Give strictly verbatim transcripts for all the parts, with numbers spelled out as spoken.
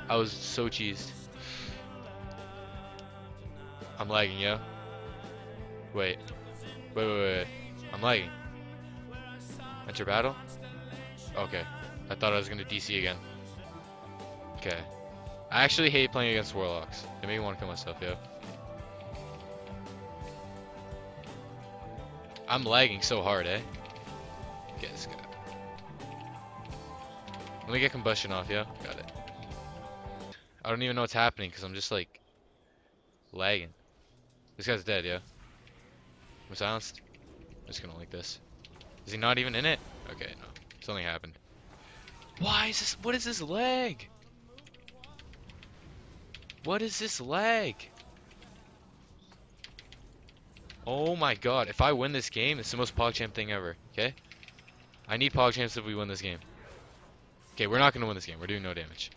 I was so cheesed. I'm lagging, yo. Wait. Wait, wait, wait. I'm lagging. Enter battle? Okay. I thought I was gonna D C again. Okay. I actually hate playing against warlocks. They make me want to kill myself, yo. I'm lagging so hard, eh? Get this guy. Let me get combustion off, yo. Got it. I don't even know what's happening because I'm just like lagging. This guy's dead, yo. I'm silenced. I'm just gonna like this. Is he not even in it? Okay, no. Something happened. Why is this? What is this lag? What is this lag? Oh my god. If I win this game, it's the most PogChamp thing ever. Okay? I need PogChamps if we win this game. Okay, we're not gonna win this game. We're doing no damage.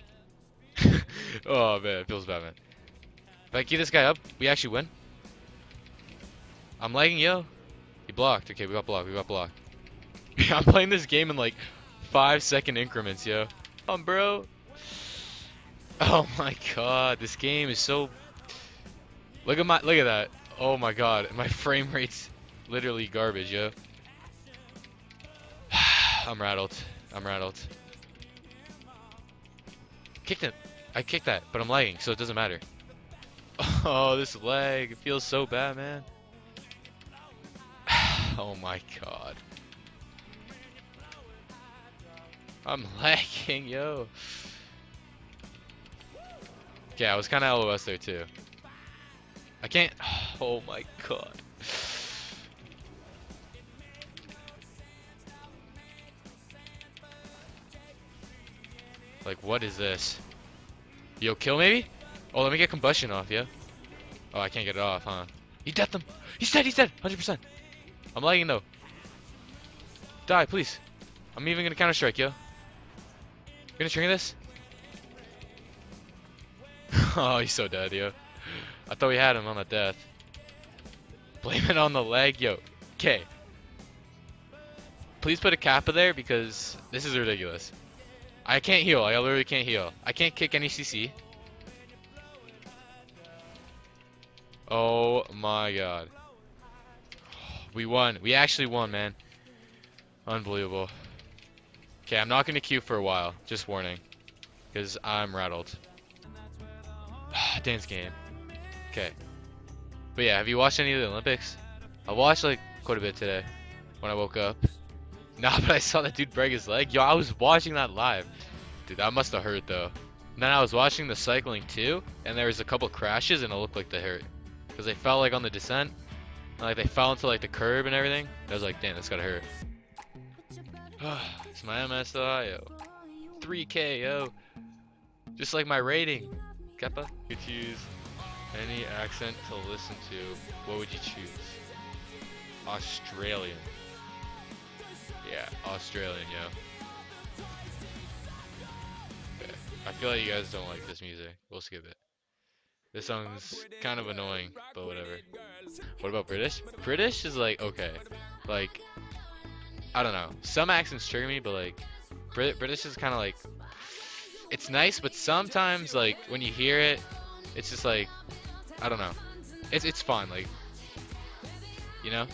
Oh man, it feels bad, man. If I keep this guy up, we actually win. I'm lagging, yo. He blocked. Okay, we got blocked. We got blocked. I'm playing this game in like five second increments, yo. Come on, bro. Oh my god, this game is so. Look at my. Look at that. Oh my god, my frame rate's literally garbage, yo. I'm rattled. I'm rattled. Kicked it. I kicked that, but I'm lagging, so it doesn't matter. Oh, this lag. It feels so bad, man. Oh my god. I'm lagging, yo. Okay, I was kind of L O S there, too. I can't. Oh my god. Like, what is this? Yo, kill maybe? Oh, let me get combustion off, yeah? Oh, I can't get it off, huh? He dead them! He's dead, he's dead! one hundred percent! I'm lagging though. Die, please. I'm even gonna counter strike, yo. You gonna string this? Oh, he's so dead, yo. I thought we had him on the death. Blame it on the lag, yo. Okay. Please put a kappa there because this is ridiculous. I can't heal. I literally can't heal. I can't kick any C C. Oh my god. We won. We actually won, man. Unbelievable. Okay, I'm not going to queue for a while. Just warning. Because I'm rattled. Dance game. Okay. But yeah, have you watched any of the Olympics? I watched like quite a bit today when I woke up. Nah, but I saw that dude break his leg. Yo, I was watching that live. Dude, that must have hurt though. And then I was watching the cycling too, and there was a couple crashes and it looked like they hurt. Because they fell like on the descent. And, like they fell into like the curb and everything. I was like, damn, that's gotta hurt. It's my M S I, yo. three K, yo. Just like my rating. Kappa? You choose any accent to listen to. What would you choose? Australian. Yeah, Australian, yo. Okay. I feel like you guys don't like this music. We'll skip it. This song's kind of annoying, but whatever. What about British? British is like, okay. Like, I don't know. Some accents trigger me, but like, Brit British is kind of like, it's nice, but sometimes like, when you hear it, it's just like, I don't know. It's, it's fun, like, you know?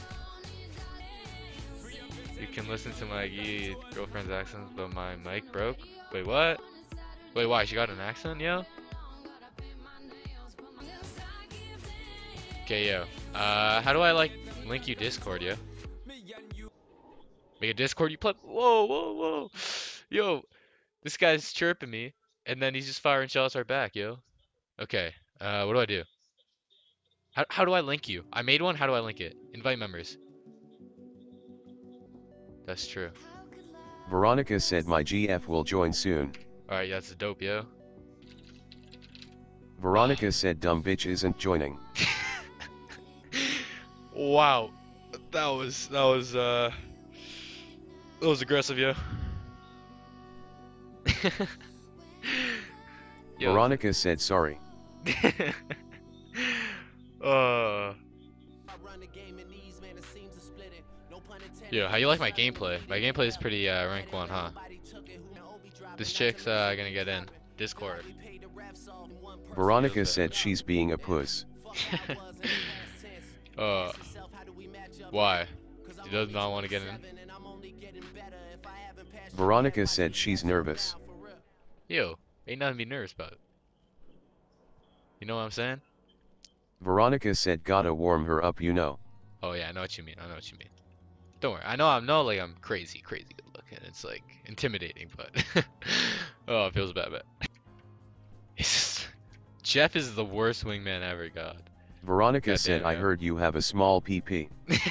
You can listen to my girlfriend's accents, but my mic broke. Wait, what? Wait, why? She got an accent, yo? Okay, yo. Uh, how do I like link you Discord, yo? Make a Discord you play. Whoa, whoa, whoa. Yo, this guy's chirping me, and then he's just firing shots right back, yo. Okay. Uh, what do I do? How how do I link you? I made one. How do I link it? Invite members. That's true. Veronica said my G F will join soon. Alright, that's dope, yo. Veronica said dumb bitch isn't joining. Wow. That was, that was, uh... That was aggressive, yo. Yo. Veronica said sorry. uh... Yo, how you like my gameplay? My gameplay is pretty uh, rank one, huh? This chick's uh, gonna get in. Discord. Veronica said she's being a puss. uh, why? She does not want to get in. Veronica said she's nervous. Yo, ain't nothing to be nervous about. You know what I'm saying? Veronica said gotta warm her up, you know. Oh yeah, I know what you mean. I know what you mean. Don't worry. I know I'm no like I'm crazy, crazy good looking. It's like intimidating, but oh, it feels bad, but Jeff is the worst wingman ever, God. Veronica God said damn, I yeah. heard you have a small pee-pee.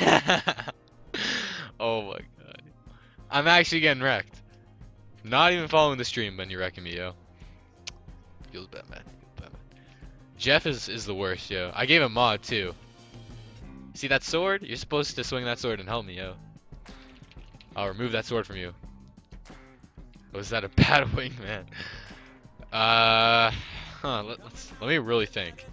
Oh my god. I'm actually getting wrecked. Not even following the stream when you're wrecking me, yo. Feels bad, man. Feels bad, man. Jeff is, is the worst, yo. I gave him mod, too. See that sword? You're supposed to swing that sword and help me, yo. I'll remove that sword from you. Was that a bad wingman? Uh, huh, let, let's, let me really think.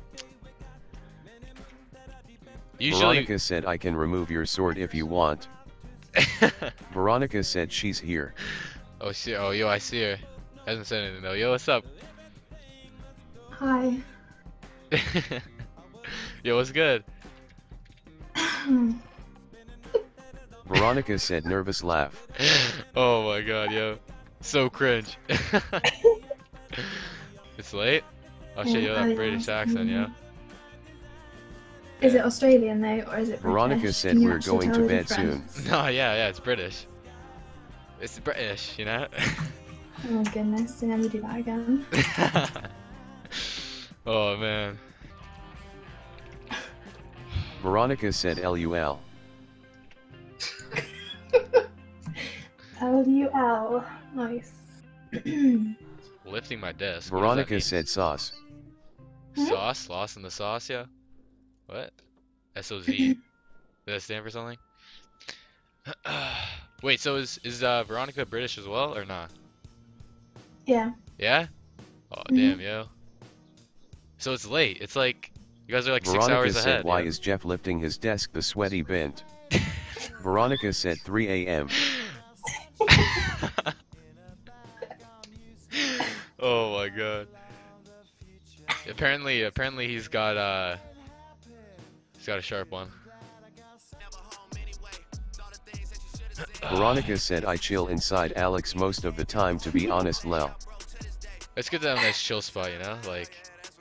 Usually... Veronica said I can remove your sword if you want. Veronica said she's here. Oh, see, oh, yo, I see her. Hasn't said anything though. Yo, what's up? Hi. Yo, what's good? Veronica said nervous laugh. Oh my god, yo. So cringe. It's late? I'll show you that British accent, yeah. Is it Australian though, or is it British? Veronica said Can you we're actually going tell to the bed difference? soon. No, yeah, yeah, it's British. It's British, you know? Oh goodness, don't ever do that again. Oh man. Veronica said L U L. L U L. Nice. Lifting my desk. Veronica said sauce. Sauce? Lost in the sauce, yeah? What? S O Z. Does that stand for something? Wait, so is is uh, Veronica British as well, or not? Yeah. Yeah? Oh, Mm-hmm. damn, yo. So it's late. It's like, you guys are like Veronica six hours said ahead. why yo. is Jeff lifting his desk the sweaty bent? Veronica said three A M Oh my god. Apparently, apparently he's got uh, he's got a sharp one. Veronica said I chill inside Alex most of the time, to be honest, lel. It's good to have a nice chill spot, you know, like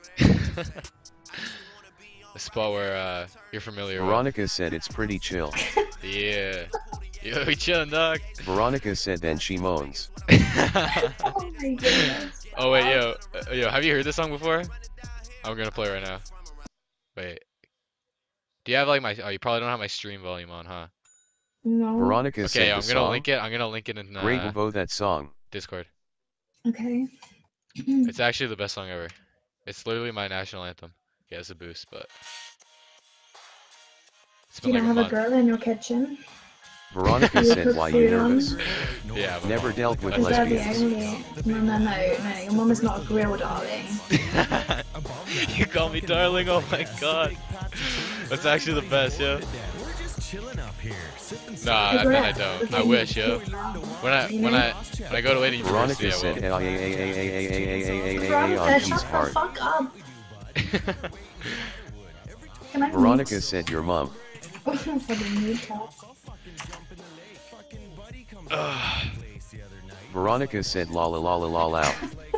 a spot where uh you're familiar Veronica said it's pretty chill. with. Yeah. Yo, we chillin', dog. Veronica said then she moans. Oh my goodness. Oh wait, yo, uh, yo, have you heard this song before? I'm gonna play right now. Wait. Do you have like my? Oh, you probably don't have my stream volume on, huh? No. Veronica said Okay, the I'm gonna song. link it. I'm gonna link it in Great uh, Uvo that song. Discord. Okay. It's actually the best song ever. It's literally my national anthem. Yeah, it's a boost, but it's Do you been not like a have a month. girl in your kitchen? Veronica Do you said put why food you on? nervous? Yeah, but Never dealt with Is that the lesbians. only? No, no, no, no. Your mum is not a grill, darling. You call me darling. Oh my god, that's actually the best, yo. Nah, I, I, I don't. I wish, yo. When I when I when I go to Wayne Veronica University, I said will. A A A A A A A A A Veronica, on shut Keys the heart. fuck up. Can I Veronica mute? said your mom. Fucking mute her. Ugh. Veronica said la la la la la la.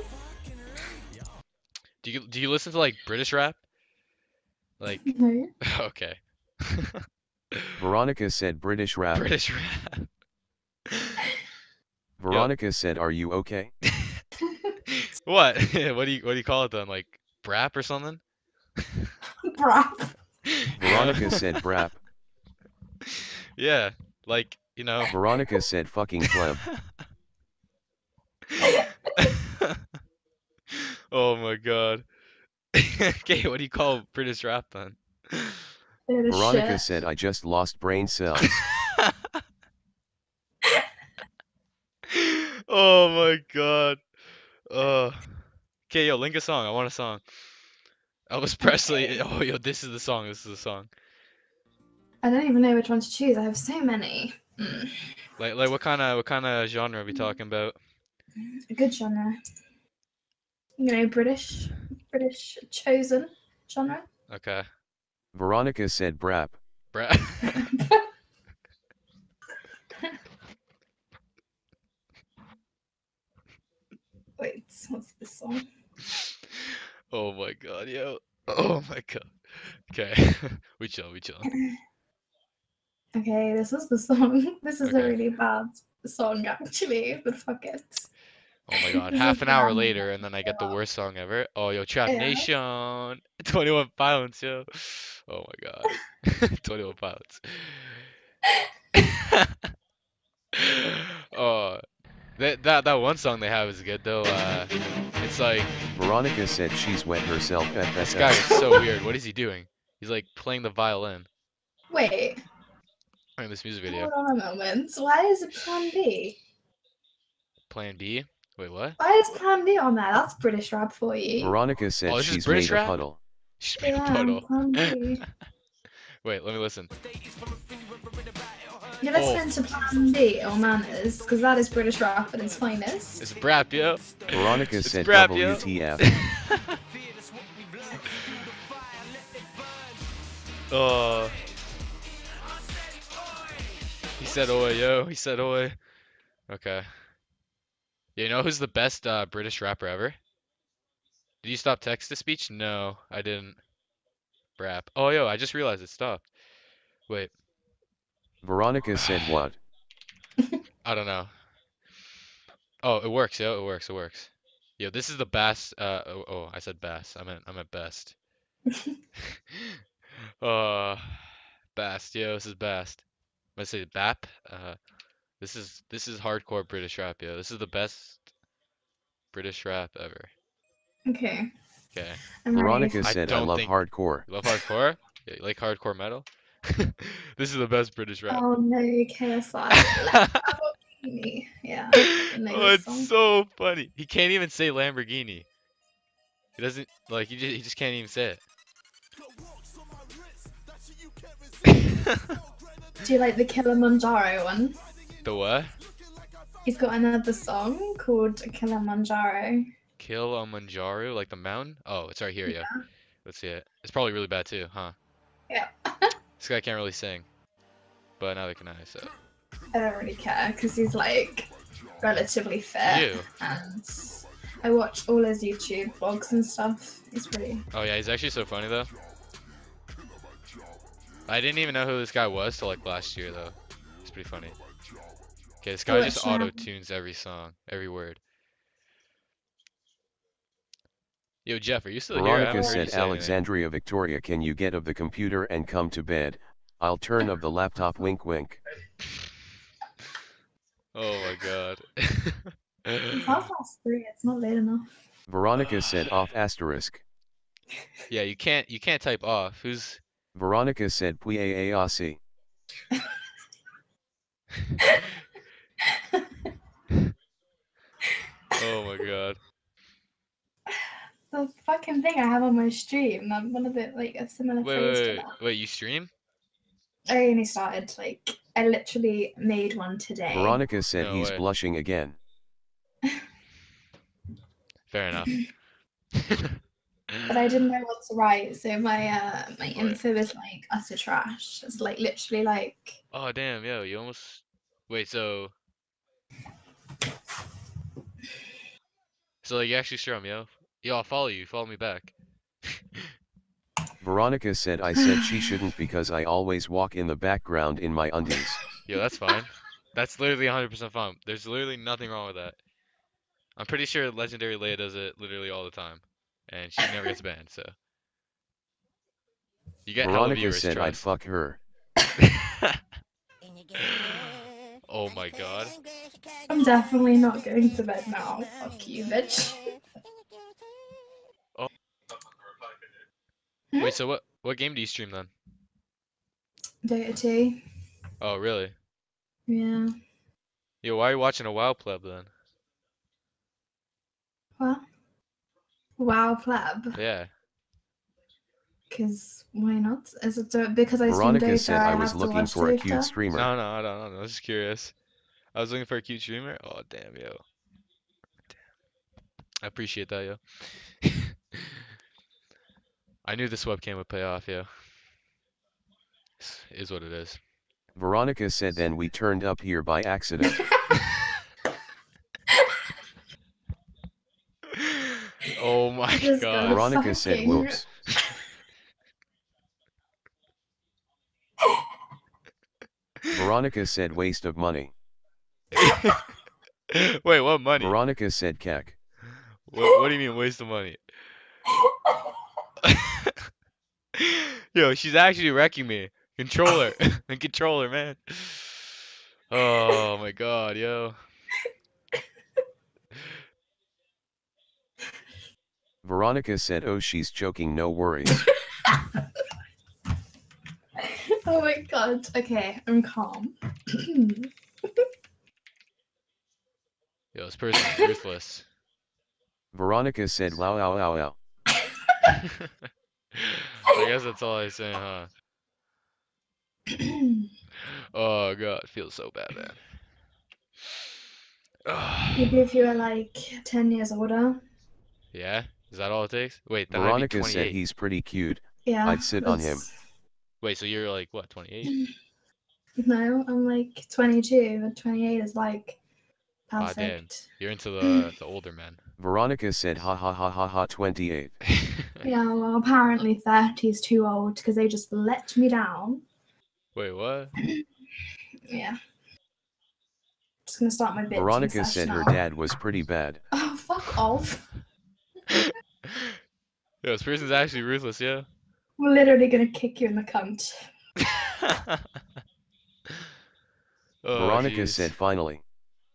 Do you do you listen to like British rap? Like No. okay. Veronica said British rap. British rap. Veronica said are you okay? What? What do you what do you call it then? Like brap or something? Bruh. Veronica said brap. Yeah, like you know. Veronica said fucking pleb. Oh my god. Okay, what do you call British rap then? They're the Veronica shit. said I just lost brain cells. Oh my god. Uh, okay, yo, link a song. I want a song. Elvis Presley. Oh, yo, this is the song. This is the song. I don't even know which one to choose. I have so many. Mm. Like, like, what kind of, what kind of genre are we talking about? A good genre. You know, British, British chosen genre. Okay. Veronica said brap. Brap. Wait, what's this song? Oh my god, yo. Oh my god. Okay. we chill, we chill. Okay, this is the song. This is a Okay. really bad song, actually, but fuck it. Oh my god. This is Half an the hour random later, and then I get the worst song ever. Oh, yo, Trap Yeah. Nation. twenty-one Pilots, yo. Oh my god. twenty-one Pilots. Oh, that that that one song they have is good though. Uh, it's like Veronica said she's wet herself. this guy is so weird. What is he doing? He's like playing the violin Wait, in this music video. hold on a moment. Why is it Plan B? Plan B? Wait, what? Why is Plan B on there? That's British rap for you. Veronica said Oh, this is she's British made a rap? puddle. She's made a Yeah, puddle. Plan B. Wait, let me listen. You're listening to Plan B or Manners, because that is British rap at its finest. It's brap, yo. Veronica It's said brap, yo. W T F. Oh. He said oi, yo. He said oi. Okay. You know who's the best uh, British rapper ever? Did you stop text-to-speech? No, I didn't. Brap. Oh, yo, I just realized it stopped. Wait. Veronica said what? I don't know. Oh, it works, yo. It works, it works. Yo, this is the best. Uh, oh, oh, I said bass. I meant, I meant best. uh, best, yo. This is best. I'm gonna say bap. Uh, this is this is hardcore British rap, yo. This is the best British rap ever. Okay. Okay. I'm Veronica ready. I said I don't love think hardcore. you love hardcore. Yeah, you like hardcore metal. This is the best British rap. Oh no, K S I. Lamborghini. Yeah, I fucking know Oh, this it's song. so funny. He can't even say Lamborghini. He doesn't like. He just he just can't even say it. Do you like the Kilimanjaro one? The what? He's got another song called Kilimanjaro. Kilimanjaro, like the mountain? Oh, it's right here, yeah. Yeah. Let's see it. It's probably really bad too, huh? Yeah. This guy can't really sing, but neither can I. So I don't really care because he's like relatively fit. you. And I watch all his YouTube vlogs and stuff. He's pretty. Oh yeah, he's actually so funny though. I didn't even know who this guy was till like last year though. It's pretty funny. Okay, this guy Which just one? auto tunes every song, every word. Yo, Jeff, are you still here? I Veronica haven't heard you said say anything. Alexandria Victoria, can you get of the computer and come to bed? I'll turn of the laptop, wink wink. Oh my god. It's half past three. It's not late enough. Veronica said off asterisk. Yeah, you can't you can't type off. Who's Veronica said puiaasi. Oh my god. The fucking thing I have on my stream. I'm one of the like a similar Wait, phrase wait, to wait, that. wait, you stream? I only started like I literally made one today. Veronica said No he's way. blushing again. Fair enough. But I didn't know what to write, so my uh my Right. info is like utter trash. It's like literally like Oh damn, yo, you almost wait, so So like you actually stream, yo. Yo, I'll follow you, follow me back. Veronica said I said she shouldn't because I always walk in the background in my undies. Yo, that's fine. That's literally one hundred percent fine. There's literally nothing wrong with that. I'm pretty sure Legendary Leia does it literally all the time. And she never gets banned, so. You get hella Veronica viewers, said I'd trust. fuck her. Oh my god. I'm definitely not going to bed now. Fuck you, bitch. Oh. Hmm? Wait, so what what game do you stream then? Dota two. Oh, really? Yeah. Yo, why are you watching a WoW pleb then? What? Wow, pleb. Yeah. Because why not? Is it do- because I stream Veronica Dota? said I I was have to looking watch for a Dota? cute streamer. No, no, I don't, I don't know. I was just curious. I was looking for a cute streamer. Oh, damn, yo. I appreciate that, yo. I knew this webcam would pay off, yo. Is what it is. Veronica said then we turned up here by accident. Oh my Just got god. Veronica said fucking- whoops. Veronica said waste of money. Wait, what money? Veronica said cack. What, what do you mean waste of money? Yo, she's actually wrecking me. Controller. Controller, man. Oh my god, yo. Veronica said oh she's choking, no worries. Oh my god. Okay, I'm calm. Yo, this person's ruthless. Veronica said wow wow wow wow. I guess that's all I say, huh? Oh god, it feels so bad, man. Maybe if you were like ten years older. Yeah? Is that all it takes? Wait, then I'd be Veronica said twenty-eight. he's pretty cute. Yeah. I'd sit on him. that's- Wait, so you're like, what, twenty-eight? No, I'm like twenty-two, but twenty-eight is like Ah, damn. perfect. You're into the the older men. Veronica said ha ha ha ha ha twenty-eight. Yeah, well, apparently thirty is too old because they just let me down. Wait, what? Yeah. Just gonna start my bitching Veronica session said her now. dad was pretty bad. Oh, fuck off. Yo, this person's actually ruthless, yeah? I'm literally gonna kick you in the cunt. Oh, Veronica jeez. said finally.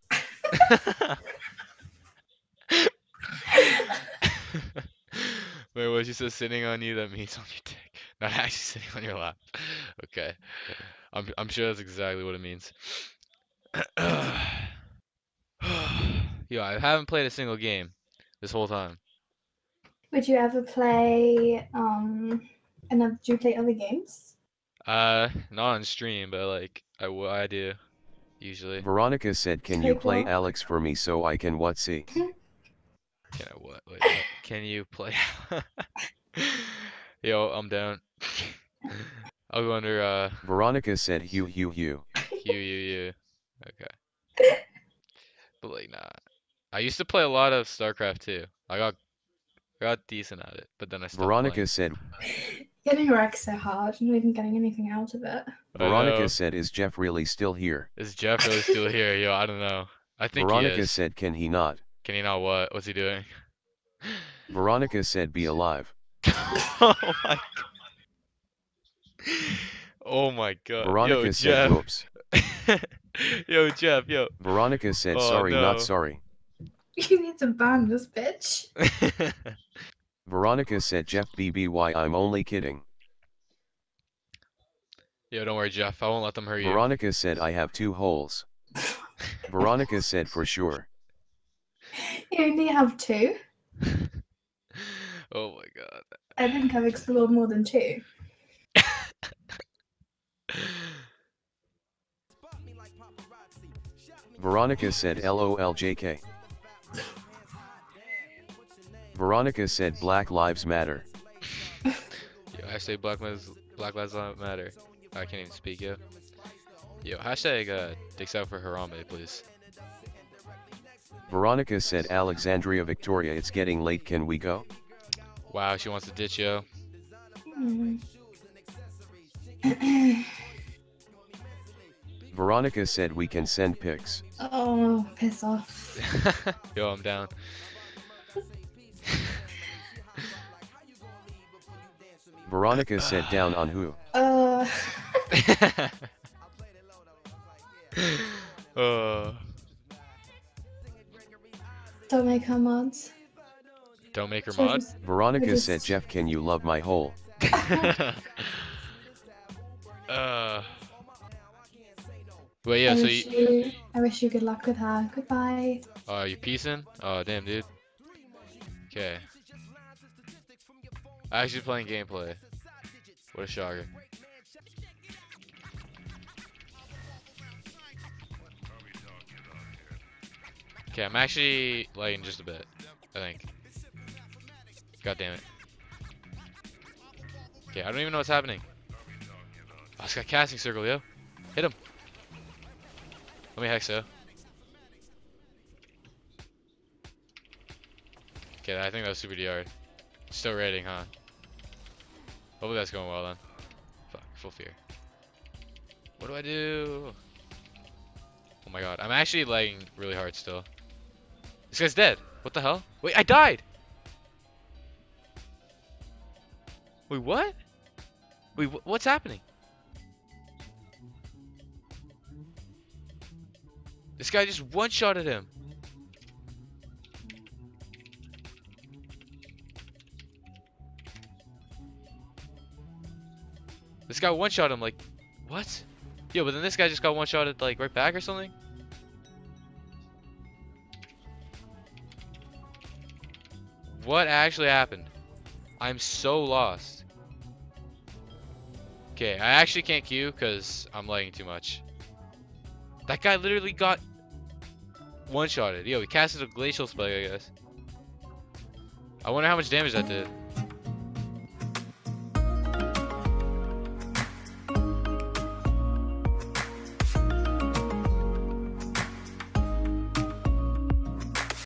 Wait, what she says sitting on you, that means on your dick. Not actually sitting on your lap. Okay. I'm I'm sure that's exactly what it means. Yo, I haven't played a single game this whole time. Would you ever play um another do you play other games? Uh, not on stream, but like I, w- I do usually. Veronica said can you Take play what? Alex for me so I can what see? Can I what? Wait, what? Can you play? Yo, I'm down. I'll go under uh Veronica said hugh hugh hugh. you you you. Okay. But like nah. I used to play a lot of StarCraft too. I got got decent at it, but then I stopped Veronica playing. said Getting wrecked so hard, I'm not even getting anything out of it. I know. Veronica said is Jeff really still here? Is Jeff really still here? Yo, I don't know. I think Veronica he is. said can he not? Can he not what? What's he doing? Veronica said be alive. Oh my god. Oh my god. Veronica Yo, said Jeff. whoops. Yo, Jeff, yo. Veronica said Oh, sorry no. not sorry. You need to ban this bitch. Veronica said Jeff B B Y I'm only kidding. Yo, don't worry, Jeff. I won't let them hurt you. Veronica said I have two holes. Veronica said for sure. You only have two? Oh my god. I think I've explored more than two. Veronica said LOL J K. Veronica said Black Lives Matter. Yo, hashtag Black Lives Black Lives Matter. I can't even speak, yo. Yo, hashtag uh, dicks out for Harambe, please. Veronica said Alexandria Victoria it's getting late can we go? Wow, she wants to ditch, yo. Hmm. Veronica said we can send pics. Oh, piss off. Yo, I'm down. Veronica said down on who? Uh, uh, don't make her mods. don't make her She'll mod. just- Veronica just- said Jeff can you love my hole? uh. Wait, yeah, I, so wish you, you, I wish you good luck with her. Goodbye. uh, you peacing? Oh, damn, dude. Okay. Actually playing gameplay. What a shocker. Okay, I'm actually lagging just a bit. I think. God damn it. Okay, I don't even know what's happening. Oh, it's got casting circle, yo. Hit him. Let me hex, yo. Okay, I think that was super D R. Still raiding, huh? Hopefully that's going well then. Fuck, full fear. What do I do? Oh my god, I'm actually lagging really hard still. This guy's dead. What the hell? Wait, I died! Wait, what? Wait, wh what's happening? This guy just one-shotted him. This guy one-shot him, like, what? Yo, but then this guy just got one-shotted, like, right back or something? What actually happened? I'm so lost. Okay, I actually can't queue because I'm lagging too much. That guy literally got one-shotted. Yo, he casted a glacial spell, I guess. I wonder how much damage that did.